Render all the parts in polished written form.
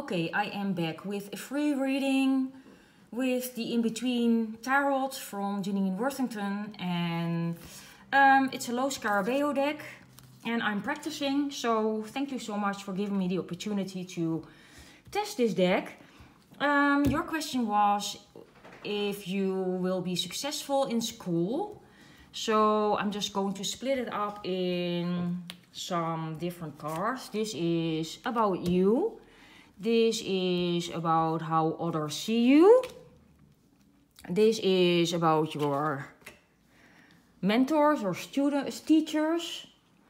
Okay, I am back with a free reading with the In-Between Tarot from Janine Worthington, and it's a Los Scarabeo deck and I'm practicing, so thank you so much for giving me the opportunity to test this deck. Your question was if you will be successful in school, so I'm just going to split it up in some different cards. This is about you. This is about how others see you. This is about your mentors or students, teachers,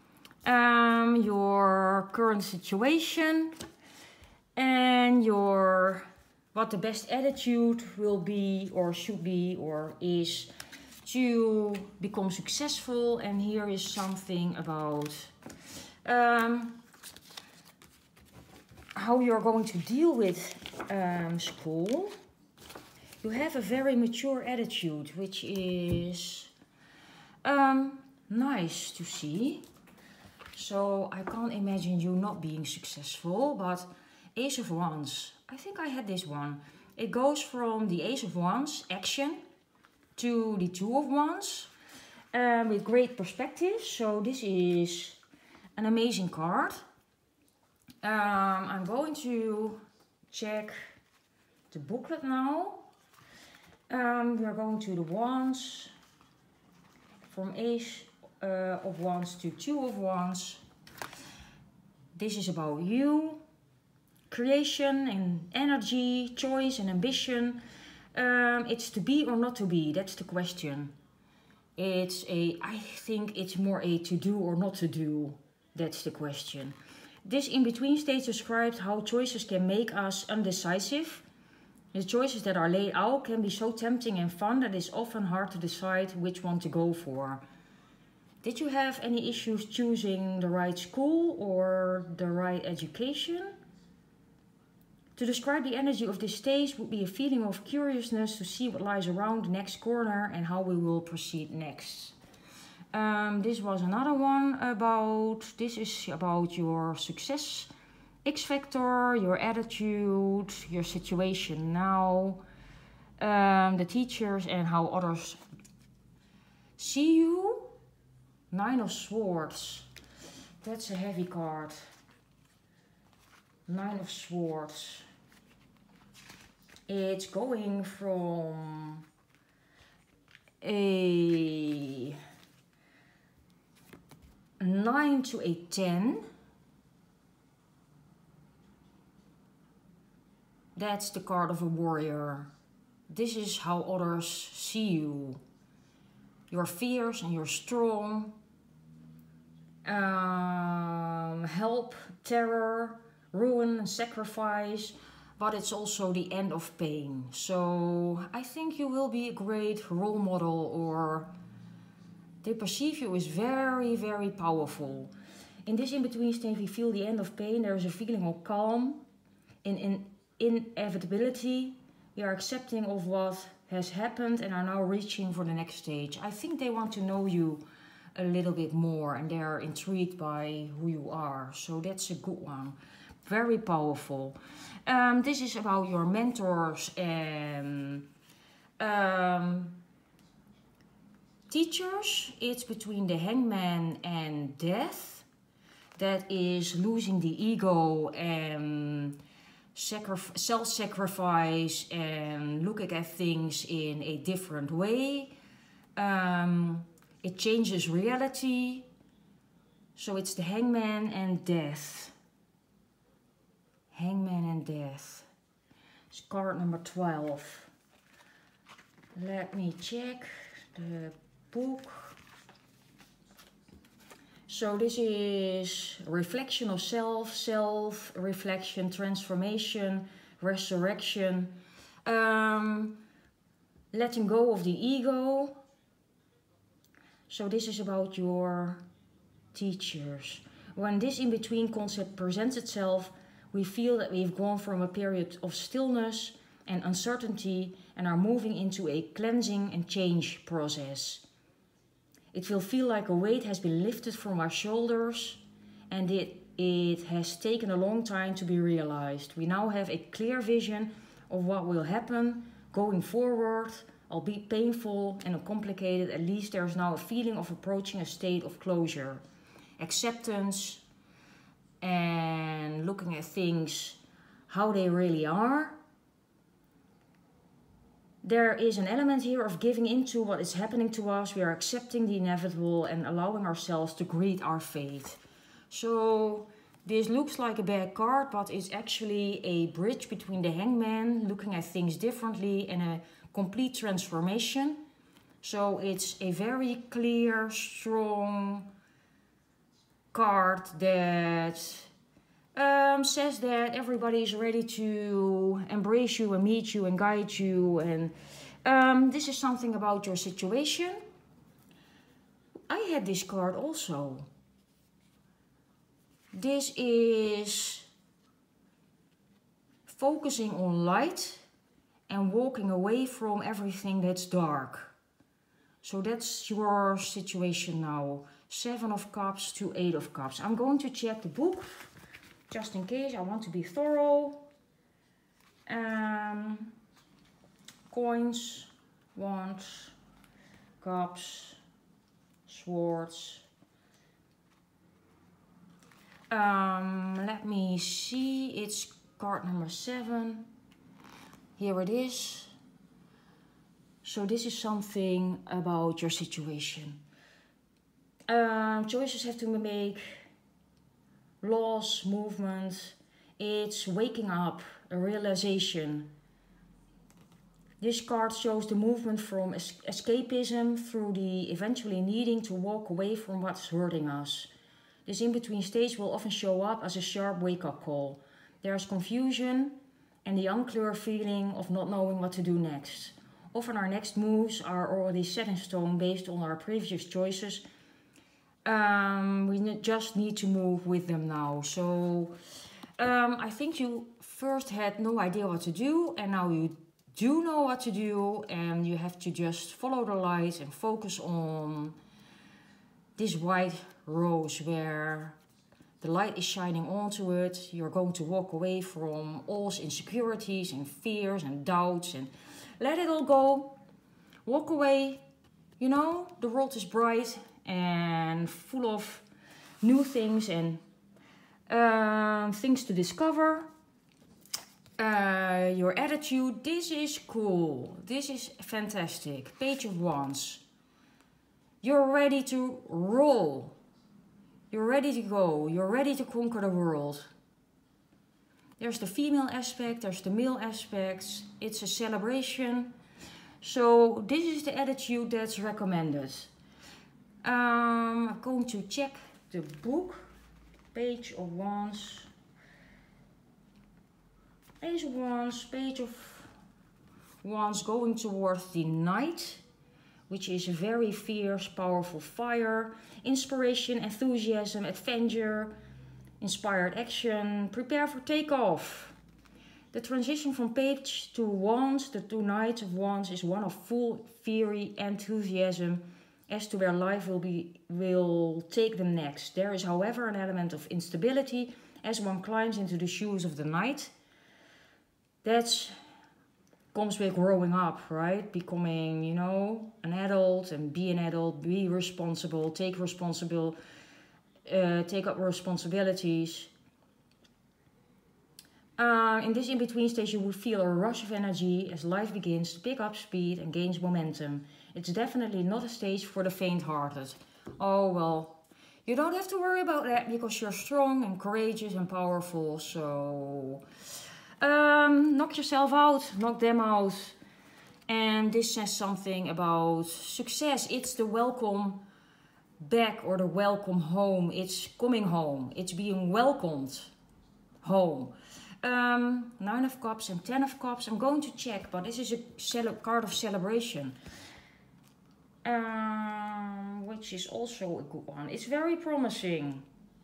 your current situation, and your what the best attitude will be or should be or is to become successful. And here is something about how you're going to deal with school. You have a very mature attitude, which is nice to see. So I can't imagine you not being successful, but Ace of Wands. I think I had this one. It goes from the Ace of Wands, action, to the Two of Wands with great perspective. So this is an amazing card. I'm going to check the booklet now. We are going to the Wands, from Ace of Wands to Two of Wands. This is about you, creation and energy, choice and ambition. It's to be or not to be, that's the question. I think it's more a to do or not to do, that's the question. This in-between stage describes how choices can make us undecisive. The choices that are laid out can be so tempting and fun that it's often hard to decide which one to go for. Did you have any issues choosing the right school or the right education? To describe the energy of this stage would be a feeling of curiousness to see what lies around the next corner and how we will proceed next. This was another one about, this is about your success, X factor, your attitude, your situation now, the teachers and how others see you. Nine of Swords, that's a heavy card. Nine of Swords. It's going from a 9 to a 10. That's the card of a warrior. This is how others see you. You're fierce and you're strong. Help, terror, ruin, sacrifice. But it's also the end of pain. So I think you will be a great role model, or they perceive you as very, very powerful. In this in-between stage, we feel the end of pain. There is a feeling of calm, in inevitability. We are accepting of what has happened and are now reaching for the next stage. I think they want to know you a little bit more and they are intrigued by who you are. So that's a good one. Very powerful. This is about your mentors and teachers. It's between the Hangman and Death. That is losing the ego and self-sacrifice and looking at things in a different way. It changes reality. So it's the Hangman and Death. Hangman and Death. It's card number 12. Let me check the book. So this is reflection of self, self-reflection, transformation, resurrection, letting go of the ego. So this is about your teachers. When this in-between concept presents itself, we feel that we've gone from a period of stillness and uncertainty and are moving into a cleansing and change process. It will feel like a weight has been lifted from our shoulders, and it has taken a long time to be realized. We now have a clear vision of what will happen going forward, albeit painful and complicated. At least there is now a feeling of approaching a state of closure, acceptance, and looking at things how they really are. There is an element here of giving into what is happening to us. We are accepting the inevitable and allowing ourselves to greet our fate. So this looks like a bad card, but it's actually a bridge between the Hangman, looking at things differently, and a complete transformation. So it's a very clear, strong card that says that everybody is ready to embrace you and meet you and guide you. And this is something about your situation. I had this card also. This is focusing on light and walking away from everything that's dark. So that's your situation now. 7 of Cups to 8 of Cups. I'm going to check the book, just in case. I want to be thorough. Coins, Wands, Cups, Swords. Let me see. It's card number 7. Here it is. So this is something about your situation. Choices have to be made. Loss, movement. It's waking up, a realization. This card shows the movement from escapism through the eventually needing to walk away from what's hurting us. This in-between stage will often show up as a sharp wake-up call. There's confusion and the unclear feeling of not knowing what to do next. Often our next moves are already set in stone based on our previous choices. We just need to move with them now. So I think you first had no idea what to do, and now you do know what to do, and you have to just follow the light and focus on this white rose where the light is shining onto it. You're going to walk away from all insecurities and fears and doubts and let it all go. Walk away. You know, the world is bright and full of new things and things to discover. Your attitude, this is cool. This is fantastic. Page of Wands. You're ready to roll. You're ready to go. You're ready to conquer the world. There's the female aspect, there's the male aspects. It's a celebration. So this is the attitude that's recommended. I'm going to check the book. Page of Wands. Page of Wands, Page of Wands going towards the Knight, which is a very fierce, powerful fire. Inspiration, enthusiasm, adventure, inspired action. Prepare for takeoff. The transition from Page to Wands, the 2 Knights of Wands, is one of full fury, enthusiasm as to where life will take them next. There is, however, an element of instability as one climbs into the shoes of the Knight. That comes with growing up, right? Becoming, you know, an adult and be an adult, be responsible, take up responsibilities. In this in-between stage, you will feel a rush of energy as life begins to pick up speed and gains momentum. It's definitely not a stage for the faint-hearted. Oh, well, you don't have to worry about that because you're strong and courageous and powerful, so knock yourself out, knock them out. And this says something about success. It's the welcome back or the welcome home. It's coming home. It's being welcomed home. 9 of Cups and 10 of Cups. I'm going to check, but this is a card of celebration. Which is also a good one. It's very promising.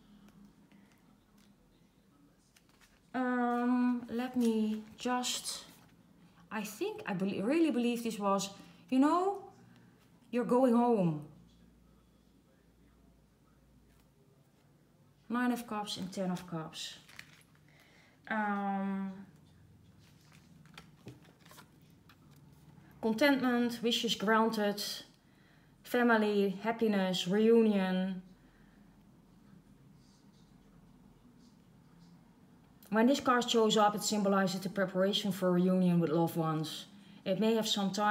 Let me just, I really believe this was, you know, you're going home. Nine of Cups and Ten of Cups. Contentment, wishes granted, family, happiness, reunion. When this card shows up, it symbolizes the preparation for a reunion with loved ones. It may have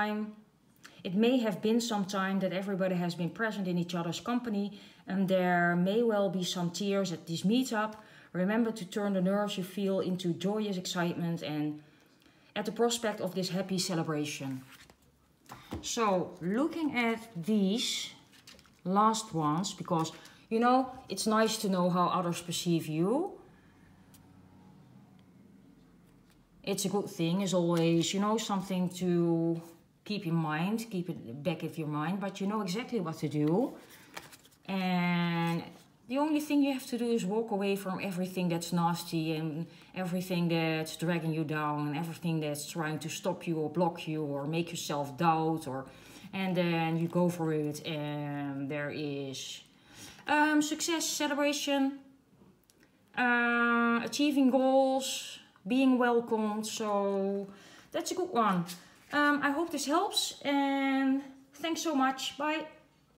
been some time that everybody has been present in each other's company, and there may well be some tears at this meetup. Remember to turn the nerves you feel into joyous excitement and at the prospect of this happy celebration. So, looking at these last ones, because, you know, it's nice to know how others perceive you. It's a good thing, as always, you know, something to keep in mind, keep it back of your mind, but you know exactly what to do. And the only thing you have to do is walk away from everything that's nasty and everything that's dragging you down and everything that's trying to stop you or block you or make yourself doubt, and then you go for it, and there is success, celebration, achieving goals, being welcomed. So that's a good one. I hope this helps, and thanks so much. Bye.